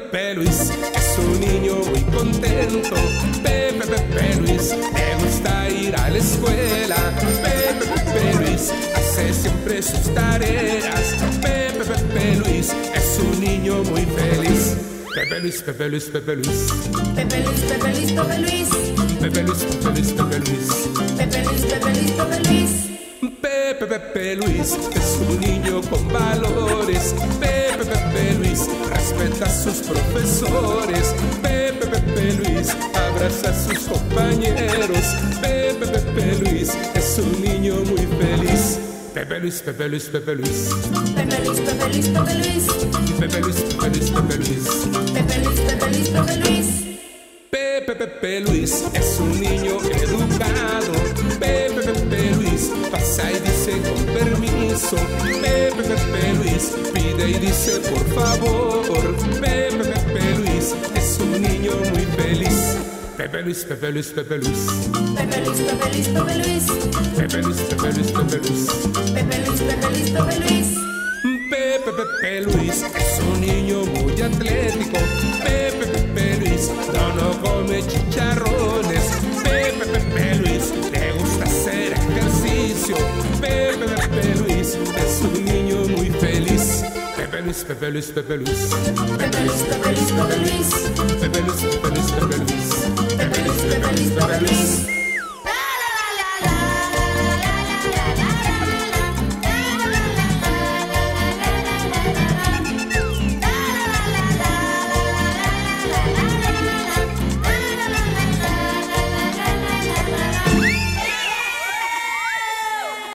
Pepe Luis es un niño muy contento. Pepe Luis le gusta ir a la escuela. Pepe Luis hace siempre sus tareas. Pepe Luis es un niño muy feliz. Pepe Luis, Pepe Luis, Pepe Luis. Pepe Luis, Pepe Luis, Pepe Luis. Pepe Luis, Pepe Luis, Pepe Luis. Pepe Luis, Pepe Luis, Pepe Luis. Pepe Luis es un niño con valores. Pepe Luis respeta a sus profesores. Pepe Luis abraza a sus compañeros. Pepe Luis es un niño muy feliz. Pepe Luis, Pepe Luis, Pepe Luis. Pepe Luis, Pepe Luis, Pepe Luis. Pepe Luis, Pepe Luis, Pepe Luis. Pepe Luis, Pepe Luis, Pepe Luis. Pepe Luis es un niño educado. Pepe Luis pasa y dice con permiso. Pepe Luis pide y dice por favor. Pepe Luis es un niño muy feliz. Pepe Luis, Pepe Luis, Pepe Luis. Pepe Luis, Pepe Luis, Pepe Luis. Pepe Luis, Pepe Luis, Pepe Luis. Pepe Luis, Pepe Luis, Pepe Luis. Pepe Luis es un niño muy atlético. Pepe Luis no come chicharrones. Pepe Luis le gusta hacer ejercicio. Pepe Luis es un niño muy feliz. Pepe Luis, Pepe Luis, Pepe Luis. Pepe Luis, Pepe Luis, Pepe Luis. Pepe Luis, Pepe Luis, Pepe Luis. Pepe Luis, Pepe Luis, Pepe Luis.